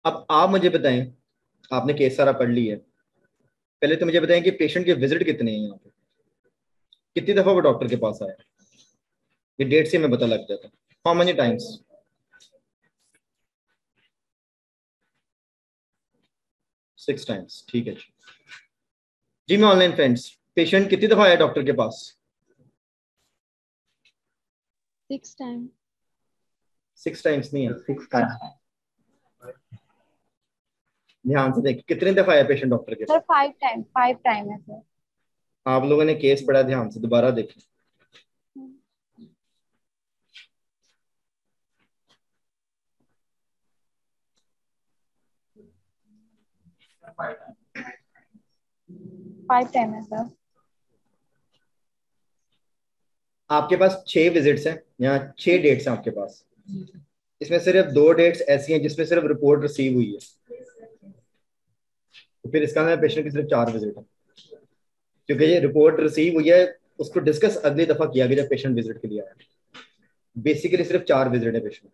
अब आप मुझे बताएं, आपने केस सारा पढ़ लिया है, पहले तो मुझे बताएं कि पेशेंट के विजिट कितने हैं यहाँ पे, कितनी दफा वो डॉक्टर के पास आया। ये डेट से हमें पता लग जाता है। How many times? 6 टाइम्स, ठीक है जी। जी मैं ऑनलाइन फ्रेंड्स, पेशेंट कितनी दफा आया डॉक्टर के पास? 6 टाइम। 6 टाइम्स नहीं है, 6 टाइम। ध्यान से देखिए कितने दफा आया पेशेंट डॉक्टर के सर पास। 5 टाइम, 5 टाइम है सर। आप लोगों ने केस पढ़ा, ध्यान से दोबारा देखें। फाइव टाइम है सर। आपके पास 6 विजिट्स हैं, यहाँ 6 डेट्स हैं आपके पास। इसमें सिर्फ 2 डेट्स ऐसी हैं जिसमें सिर्फ रिपोर्ट रिसीव हुई है, तो फिर इसका मतलब पेशेंट की सिर्फ 4 विजिट है, क्योंकि ये रिपोर्ट रिसीव हुई है, उसको डिस्कस अगली दफा किया गया जब पेशेंट विजिट के लिए आया। बेसिकली सिर्फ 4 विजिट है पेशेंट।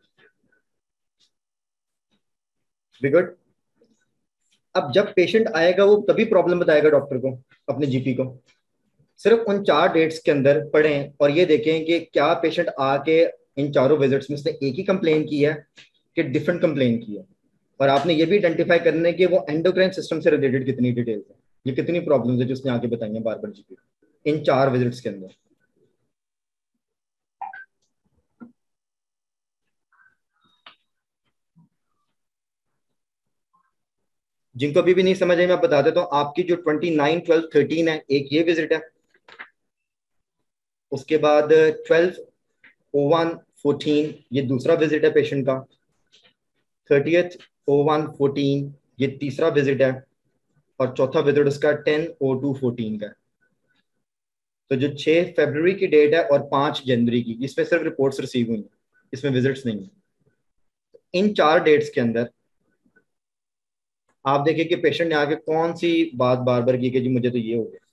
Be good. अब जब पेशेंट आएगा वो तभी प्रॉब्लम बताएगा डॉक्टर को, अपने जीपी को। सिर्फ उन 4 डेट्स के अंदर पढ़ें और ये देखें कि क्या पेशेंट आके इन चारों विजिट्स में उसने एक ही कंप्लेन की है कि डिफरेंट कंप्लेन की है। और आपने ये भी आइडेंटिफाई करना है कि वो एंडोक्राइन सिस्टम से रिलेटेड कितनी डिटेल्स है, ये कितनी प्रॉब्लम्स है जो उसने आगे बताई हैं बार बार जीपी इन 4 विजिट्स के अंदर। जिनको अभी भी नहीं समझ आई मैं बता देता हूँ, आपकी जो 29, 12, 13 है, एक ये विजिट है। उसके बाद 12, 01, 14 ये दूसरा विजिट है पेशेंट का। 30th, 01, 14 ये तीसरा विजिट है। और चौथा विजिट उसका 10, 02, 14 का है। तो जो 6 फरवरी की डेट है और 5 जनवरी की, इसमें सिर्फ रिपोर्ट्स रिसीव हुई हैं, इसमें विजिट्स नहीं है। इन 4 डेट्स के अंदर आप देखिए कि पेशेंट ने आके कौन सी बात बार बार की कि जी मुझे तो ये हो गया।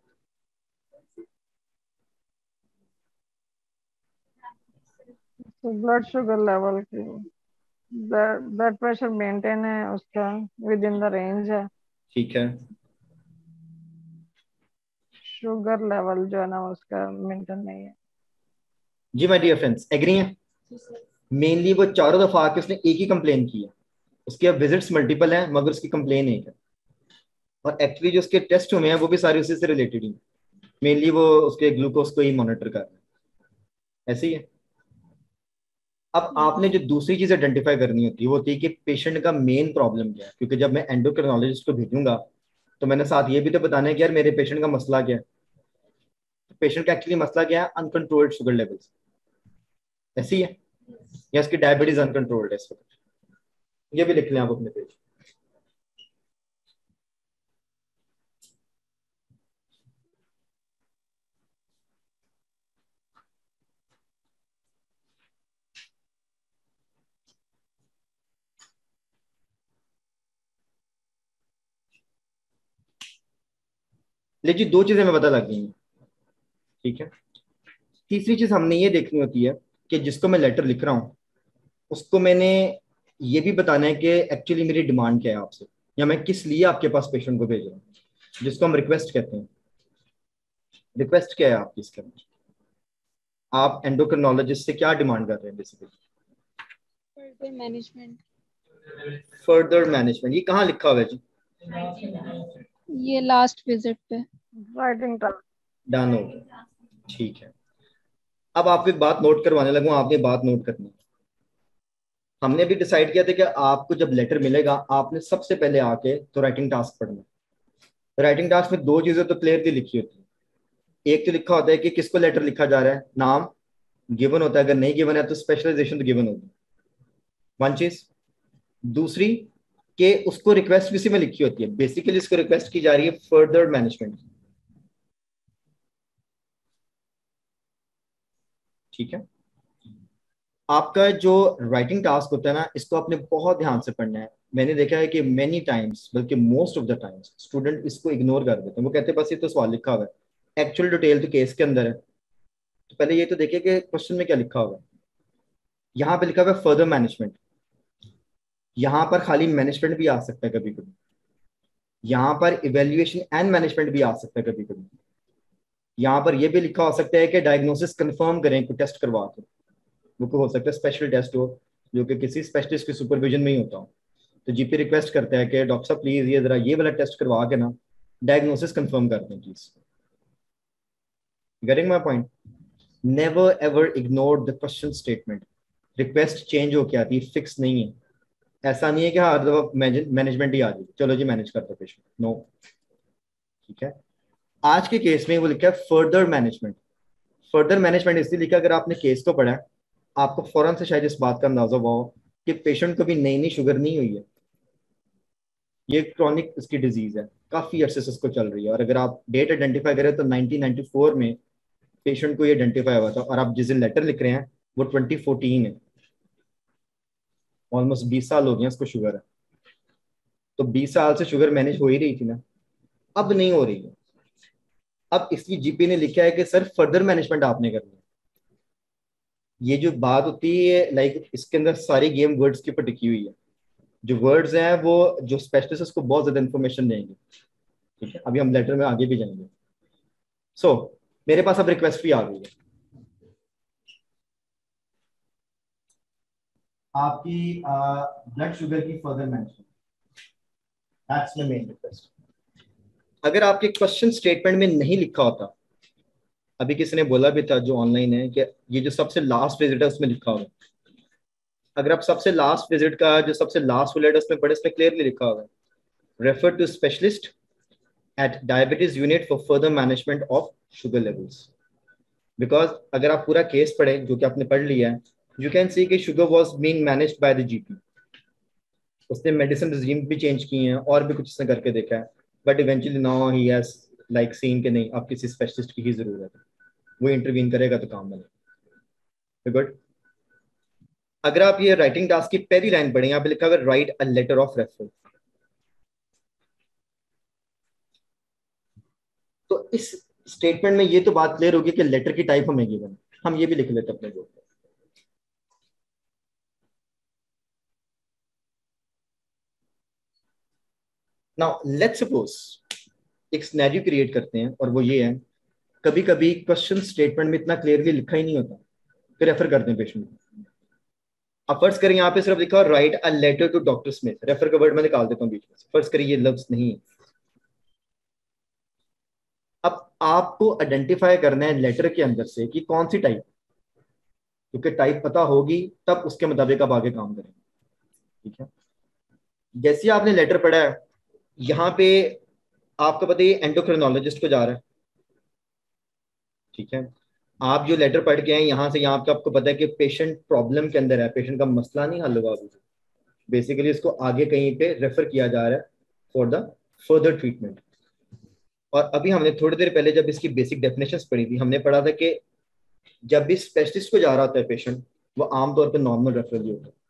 तो ब्लड शुगर लेवल की, ब्लड प्रेशर मेंटेन है उसका, विद इन द रेंज है। ठीक है, शुगर लेवल जो है ना उसका मेंटेन नहीं है। जी माय डियर फ्रेंड्स, एग्री हैं? मेनली वो चारों दफा आके उसने एक ही कंप्लेन की है, उसके अब विजिट्स मल्टीपल हैं मगर उसकी कंप्लेन एक है। और एक्चुअली जो उसके टेस्ट हुए हैं वो भी सारे उसी से रिलेटेड ही, मेनली वो उसके ग्लूकोज को ही मॉनिटर कर रहे हैं, ऐसे ही है। अब आपने जो दूसरी चीज आइडेंटिफाई करनी होती है वो होती है कि पेशेंट का मेन प्रॉब्लम क्या है, क्योंकि जब मैं एंडोक्रिनोलॉजिस्ट को भेजूंगा तो मैंने साथ ये भी तो बताना है कि यार मेरे पेशेंट का मसला क्या है। पेशेंट का एक्चुअली मसला क्या है? अनकंट्रोल्ड शुगर लेवल्स, ऐसी है, या इसकी डायबिटीज अनकंट्रोल्ड है इस वक्त। ये भी लिख लें आप अपने पेज। लेकिन 2 चीजें हमें पता लग गई हैं, ठीक है। तीसरी चीज हमने ये देखनी होती है कि जिसको मैं लेटर लिख रहा हूँ उसको मैंने ये भी बताना है कि एक्चुअली मेरी डिमांड क्या है आपसे, या मैं किस लिए आपके पास पेशेंट को भेज रहा हूँ, जिसको हम रिक्वेस्ट कहते हैं। रिक्वेस्ट क्या है आपकी इसके अंदर? आप एंडोक्रिनोलॉजिस्ट से क्या डिमांड कर रहे हैं basically? Further management. Further management, ये कहाँ लिखा हुआ है जी? ये लास्ट विजिट पे। Writing task. डन हो गया, ठीक है। अब आपको एक बात नोट करवाने लगूँ, आपने बात नोट करनी है। हमने भी डिसाइड किया था कि आपको जब लेटर मिलेगा आपने सबसे पहले आके तो राइटिंग टास्क पढ़ना है। राइटिंग टास्क में 2 चीजें तो क्लियरली लिखी होती है। एक तो लिखा होता है कि किसको लेटर लिखा जा रहा है, नाम गिवन होता है, अगर नहीं गिवन है तो स्पेशलाइजेशन तो गिवन होगी, वन चीज। दूसरी कि उसको रिक्वेस्ट किसी में लिखी होती है, बेसिकली इसको रिक्वेस्ट की जा रही है फर्दर मैनेजमेंट, ठीक है। आपका जो राइटिंग टास्क होता है ना, इसको आपने बहुत ध्यान से पढ़ना है। मैंने देखा है कि मेनी टाइम्स, बल्कि most of the times student इसको इग्नोर कर देते हैं। वो कहते हैं बस ये तो सवाल लिखा हुआ है, एक्चुअल डिटेल तो केस के अंदर है। तो पहले ये तो देखिए कि क्वेश्चन में क्या लिखा हुआ है। यहाँ पे लिखा हुआ है फर्दर मैनेजमेंट। यहाँ पर खाली मैनेजमेंट भी आ सकता है कभी कभी, यहाँ पर इवेल्युएशन एंड मैनेजमेंट भी आ सकता है कभी कभी, यहाँ पर यह भी लिखा हो सकता है कि डायग्नोसिस कंफर्म करें कोई टेस्ट करवा के, वो को हो सकता है स्पेशल टेस्ट हो जो कि किसी स्पेशलिस्ट के सुपरविजन में ही होता हो, तो जीपी रिक्वेस्ट करता है कि डॉक्टर साहब प्लीज ये जरा ये वाला टेस्ट करवा के ना डायग्नोसिस कंफर्म कर दें please. Getting my point? Never ever ignore the question statement. Request change होके आती है, फिक्स नहीं है। ऐसा नहीं है कि हर दफा मैनेजमेंट ही आ जाए चलो जी मैनेज करते पेशेंट, नो। ठीक है, आज के केस में वो लिखा है फर्दर मैनेजमेंट। फर्दर मैनेजमेंट इसलिए लिखा, अगर आपने केस को पढ़ा है आपको फौरन से शायद इस बात का अंदाजा हुआ हो कि पेशेंट को भी नई नई शुगर नहीं हुई है, ये क्रॉनिक इसकी डिजीज है, काफी अरसे से इसको चल रही है। और अगर आप डेट आइडेंटिफाई करें तो 1994 में पेशेंट को ये आइडेंटिफाई हुआ था, और आप जिस दिन लेटर लिख रहे हैं वो 2014 है, ऑलमोस्ट 20 साल हो गए इसको शुगर है। तो 20 साल से शुगर मैनेज हो ही रही थी ना, अब नहीं हो रही है। अब इसकी जीपी ने लिखा है कि सर फर्दर मैनेजमेंट आपने करनी है। ये जो बात होती है लाइक इसके अंदर सारी गेम वर्ड्स के ऊपर टिकी हुई है, जो वर्ड्स हैं वो जो स्पेशलिस्ट उसको बहुत ज्यादा इन्फॉर्मेशन देंगे। ठीक है, अभी हम लेटर में आगे भी जाएंगे। सो मेरे पास अब रिक्वेस्ट भी आ गई है आपकी ब्लड शुगर की further management, that's my main request. अगर आपके क्वेश्चन स्टेटमेंट में नहीं लिखा होता, अभी किसी ने बोला भी था जो ऑनलाइन है कि ये जो सबसे लास्ट विजिट है उसमें लिखा होगा, अगर आप सबसे लास्ट विजिट का जो सबसे लास्ट विजिट है उसमें पढ़े, इसमें क्लियरली लिखा होगा refer to specialist at diabetes unit for further management of sugar levels. Because अगर आप पूरा केस पढ़ें जो कि आपने पढ़ लिया है, यू कैन सी कि sugar was being managed by the GP. उसने मेडिसिन रिजीम भी चेंज किए हैं और भी कुछ उसने करके देखा है, but eventually now he has like seen कि नहीं अब किसी स्पेशलिस्ट की ही जरूरत है, वो इंटरवीन करेगा तो काम बनेगा। गुड। अगर आप ये राइटिंग टास्क की पहली लाइन पढ़ें, यहाँ पे लिखा हुआ write a letter of referral. तो इस स्टेटमेंट में ये तो बात क्लियर होगी कि लेटर की टाइप हमें गिवन, हम ये भी लिख लेते अपने बोर्ड पर। नाउ लेट्स सपोज एक सिनेरियो क्रिएट करते हैं, और वो ये है कभी कभी क्वेश्चन स्टेटमेंट में इतना क्लियरली लिखा ही नहीं होता, फिर रेफर करते हैं पेशेंट को। अब फर्ज करें यहाँ पे सिर्फ लिखा write a letter to doctor Smith, refer का वर्ड मैं निकाल देता हूँ बीच में से, फर्ज करिए ये लफ्ज नहीं है। अब आपको आइडेंटिफाई करना है लेटर के अंदर से कि कौन सी टाइप, क्योंकि टाइप पता होगी तब उसके मुताबिक आप आगे काम करेंगे। ठीक है, जैसे आपने लेटर पढ़ा है यहाँ पे आपको पता है एंडोक्रिनोलॉजिस्ट को जा रहा है। ठीक है, आप जो लेटर पढ़ के आए यहाँ से यहाँ पे आपको पता है कि पेशेंट प्रॉब्लम के अंदर है, पेशेंट का मसला नहीं हल होगा अभी, बेसिकली इसको आगे कहीं पे रेफर किया जा रहा है फॉर द फर्दर ट्रीटमेंट। और अभी हमने थोड़ी देर पहले जब इसकी बेसिक डेफिनेशंस पढ़ी थी, हमने पढ़ा था कि जब भी स्पेशलिस्ट को जा रहा होता है पेशेंट, वो आमतौर पर नॉर्मल रेफरल ही होता है।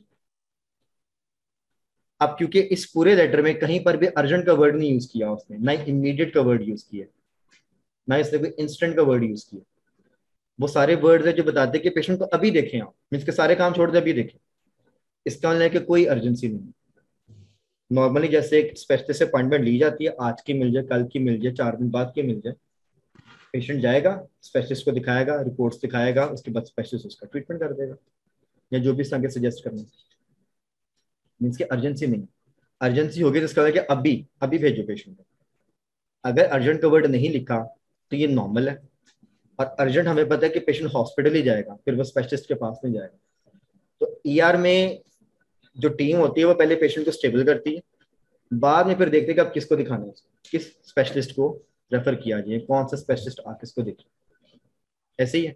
अब क्योंकि इस पूरे लेटर में कहीं पर भी अर्जेंट का वर्ड नहीं यूज किया उसने, ना इमीडिएट का वर्ड यूज किया, ना इसने कोई इंस्टेंट का वर्ड यूज किया, वो सारे वर्ड्स है जो बताते हैं कि पेशेंट को अभी देखें आप, मीन्स के सारे काम छोड़ दे अभी देखें। इसका मतलब है कि कोई अर्जेंसी नहीं। नॉर्मली जैसे एक स्पेशलिस्ट से अपॉइंटमेंट ली जाती है, आज की मिल जाए, कल की मिल जाए, 4 दिन बाद की मिल जाए, पेशेंट जाएगा स्पेशलिस्ट को दिखाएगा, रिपोर्ट्स दिखाएगा, उसके बाद स्पेशलिस्ट उसका ट्रीटमेंट कर देगा या जो भी संगे सजेस्ट करना। मीन्स की अर्जेंसी नहीं, अर्जेंसी होगी तो इसका मतलब कि अभी अभी भेजो पेशेंट को। अगर अर्जेंट का वर्ड नहीं लिखा तो ये नॉर्मल है, और अर्जेंट हमें पता है कि पेशेंट हॉस्पिटल ही जाएगा, फिर वो स्पेशलिस्ट के पास नहीं जाएगा। तो ईआर में जो टीम होती है वो पहले पेशेंट को स्टेबल करती है, बाद में फिर देखते हैं कि अब किसको दिखाना है, किस स्पेशलिस्ट को रेफर किया जाए, कौन सा स्पेशलिस्ट आ किसको देखे, ऐसे ही है।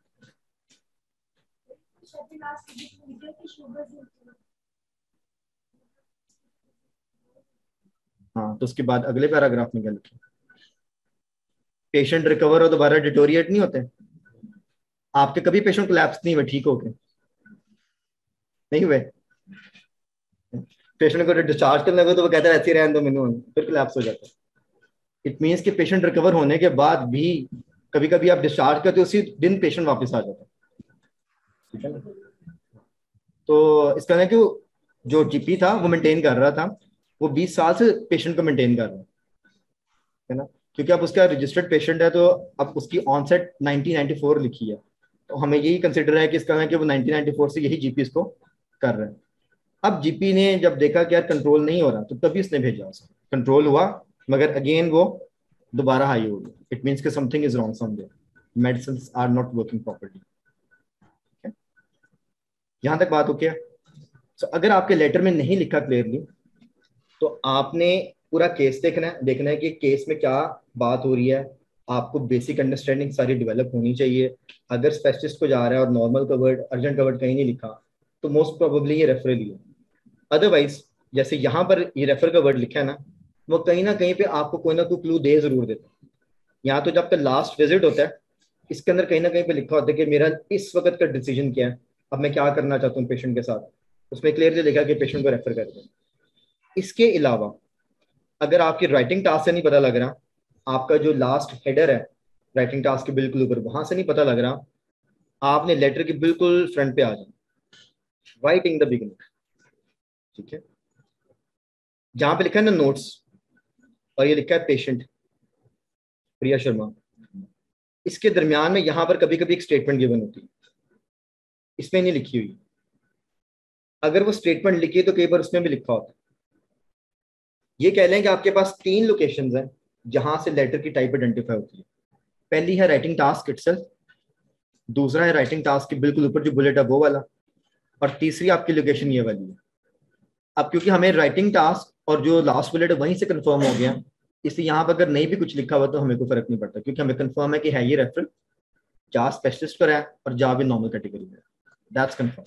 हाँ, तो उसके बाद अगले पैराग्राफ में क्या लिखा, पेशेंट रिकवर हो दोबारा डिटोरिएट नहीं होते। आपके कभी पेशेंट कोलैप्स नहीं हुए ठीक हो गए, नहीं हुए। पेशेंट को डिस्चार्ज करने लगे तो वो कहते हैं ऐसे रहने दो मैंने, फिर कोलैप्स हो जाता है। इट मीन्स कि पेशेंट रिकवर होने के बाद भी कभी कभी आप डिस्चार्ज करते हो उसी दिन पेशेंट वापस आ जाता है। ठीक है ना, तो इसका है कि जो जीपी था वो मेंटेन कर रहा था, वो 20 साल से पेशेंट को मेंटेन कर रहा है ना, क्योंकि अब उसका रजिस्टर्ड पेशेंट है तो अब उसकी ऑनसेट 1994 लिखी है, तो हमें यही कंसिडर है कि इसका है कि वो 1994 से यही जीपी इसको कर रहा है। अब जीपी ने जब देखा कि यार कंट्रोल नहीं हो रहा, तो तभी उसने भेजा उसको, कंट्रोल हुआ मगर अगेन वो दोबारा हाई हो गया। इट मीन्स कि something is wrong somewhere, medicine are not working properly. यहां तक बात ओके है? सो अगर आपके लेटर में नहीं लिखा क्लियरली, तो आपने पूरा केस देखना है कि केस में क्या बात हो रही है। आपको बेसिक अंडरस्टैंडिंग सारी डेवलप होनी चाहिए। अगर स्पेशलिस्ट को जा रहा है और नॉर्मल कवर्ड अर्जेंट कवर्ड कहीं नहीं लिखा, तो मोस्ट प्रोबेबली ये रेफरल ही है। अदरवाइज जैसे यहाँ पर ये रेफर का वर्ड लिखा है ना, वो कहीं ना कहीं पे आपको कोई ना कोई क्लू दे जरूर देता है। यहाँ तो जब तक लास्ट विजिट होता है, इसके अंदर कहीं ना कहीं पे लिखा होता है कि मेरा इस वक्त का डिसीजन क्या है, अब मैं क्या करना चाहता हूँ पेशेंट के साथ। उसमें क्लियरली लिखा कि पेशेंट को रेफर कर दें। इसके अलावा अगर आपकी राइटिंग टास्क से नहीं पता लग रहा, आपका जो लास्ट हेडर है राइटिंग टास्क के बिल्कुल ऊपर, वहां से नहीं पता लग रहा, आपने लेटर के बिल्कुल फ्रंट पे आ जाना, राइट इन द बिगिनिंग। ठीक है, जहां पे लिखा है ना नोट्स, और ये लिखा है पेशेंट प्रिया शर्मा, इसके दरमियान में यहां पर कभी कभी एक स्टेटमेंट गिवन होती है, इसमें नहीं लिखी हुई। अगर वो स्टेटमेंट लिखी है तो कई बार उसमें भी लिखा होता है। ये कह लें कि आपके पास 3 लोकेशंस हैं जहां से लेटर की टाइप आइडेंटिफाई होती है। पहली है राइटिंग टास्क इटसेल्फ, दूसरा है राइटिंग टास्क के बिल्कुल ऊपर जो बुलेट है वो वाला, और तीसरी आपकी लोकेशन ये वाली है। अब क्योंकि हमें राइटिंग टास्क और जो लास्ट बुलेट है वहीं से कंफर्म हो गया, इसलिए यहाँ पर अगर नहीं भी कुछ लिखा हुआ तो हमें कोई फर्क नहीं पड़ता, क्योंकि हमें कंफर्म है कि है ये रेफरल, जा स्पेशलिस्ट पर है और जा भी नॉर्मल कैटेगरी में, दैट्स कंफर्म।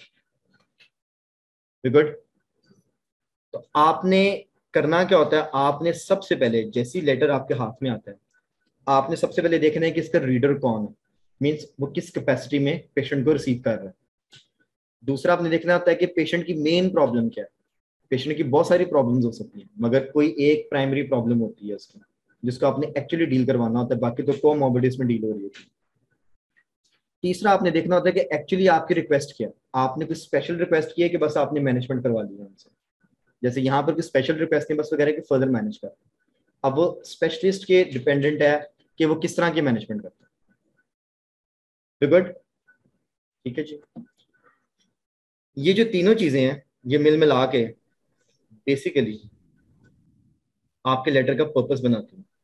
गुड। तो आपने करना क्या होता है, आपने सबसे पहले जैसी लेटर आपके हाथ में आता है, आपने सबसे पहले देखना है कि इसका रीडर कौन है, मीन्स वो किस कैपेसिटी में पेशेंट को रिसीव कर रहा है। दूसरा आपने देखना होता है कि पेशेंट की मेन प्रॉब्लम क्या है। पेशेंट की बहुत सारी प्रॉब्लम्स हो सकती हैं, मगर कोई एक प्राइमरी प्रॉब्लम होती है उसकी, जिसको आपने एक्चुअली डील करवाना होता है, बाकी तो कोमॉर्बिडिटीज में डील हो रही होती है। तीसरा आपने देखना होता है कि एक्चुअली आपकी रिक्वेस्ट क्या है। आपने कुछ स्पेशल रिक्वेस्ट की है कि बस आपने मैनेजमेंट करवा लिया उनसे, जैसे यहाँ पर कोई स्पेशल रिक्वेस्ट नहीं, बस वगैरह कि फर्दर मैनेज कर। अब वो स्पेशलिस्ट के डिपेंडेंट है कि वो किस तरह की मैनेजमेंट करता है। गुड, ठीक है जी। ये जो तीनों चीजें हैं ये मिल मिला के बेसिकली आपके लेटर का पर्पस बनाती है।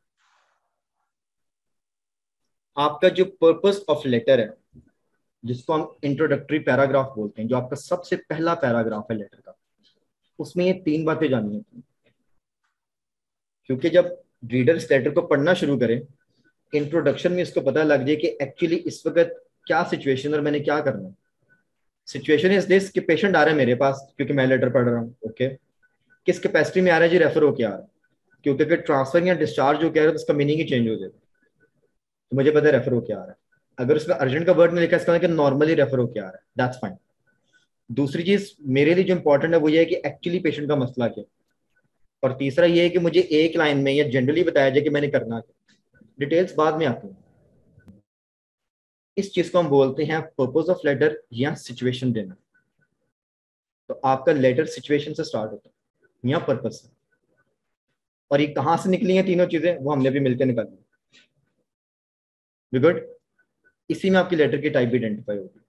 आपका जो पर्पस ऑफ लेटर है, जिसको हम इंट्रोडक्टरी पैराग्राफ बोलते हैं, जो आपका सबसे पहला पैराग्राफ है लेटर का, उसमें ये 3 बातें जाननी होती हैं। क्योंकि जब रीडर इस लेटर को पढ़ना शुरू करे, इंट्रोडक्शन में इसको पता लग जाए कि एक्चुअली इस वक्त क्या सिचुएशन और मैंने क्या करना है। सिचुएशन इज दिस कि पेशेंट आ रहा है मेरे पास क्योंकि मैं लेटर पढ़ रहा हूँ, ओके। किस कैपेसिटी में आ रहा है जी, रेफर होके आ रहा है, क्योंकि अगर ट्रांसफर या डिस्चार्ज हो कह रहा है तो उसका मीनिंग ही चेंज हो जाएगा। तो मुझे पता है रेफर होके आ रहा है। अगर उसमें अर्जेंट का वर्ड नहीं लिखा, इसका मतलब नॉर्मली रेफर होके आ रहा है, दैट्स फाइन। दूसरी चीज मेरे लिए जो इंपॉर्टेंट है वो ये है कि एक्चुअली पेशेंट का मसला क्या है। और तीसरा ये है कि मुझे एक लाइन में या जनरली बताया जाए कि मैंने करना क्या, डिटेल्स बाद में आती हैं। इस चीज को हम बोलते हैं पर्पस ऑफ लेटर या सिचुएशन देना। तो आपका लेटर सिचुएशन से स्टार्ट होता है या पर्पस से, और ये कहाँ से निकली हैं तीनों चीजें वो हमने भी मिलकर निकाली। गुड। इसी में आपकी लेटर की टाइप आइडेंटिफाई होगी।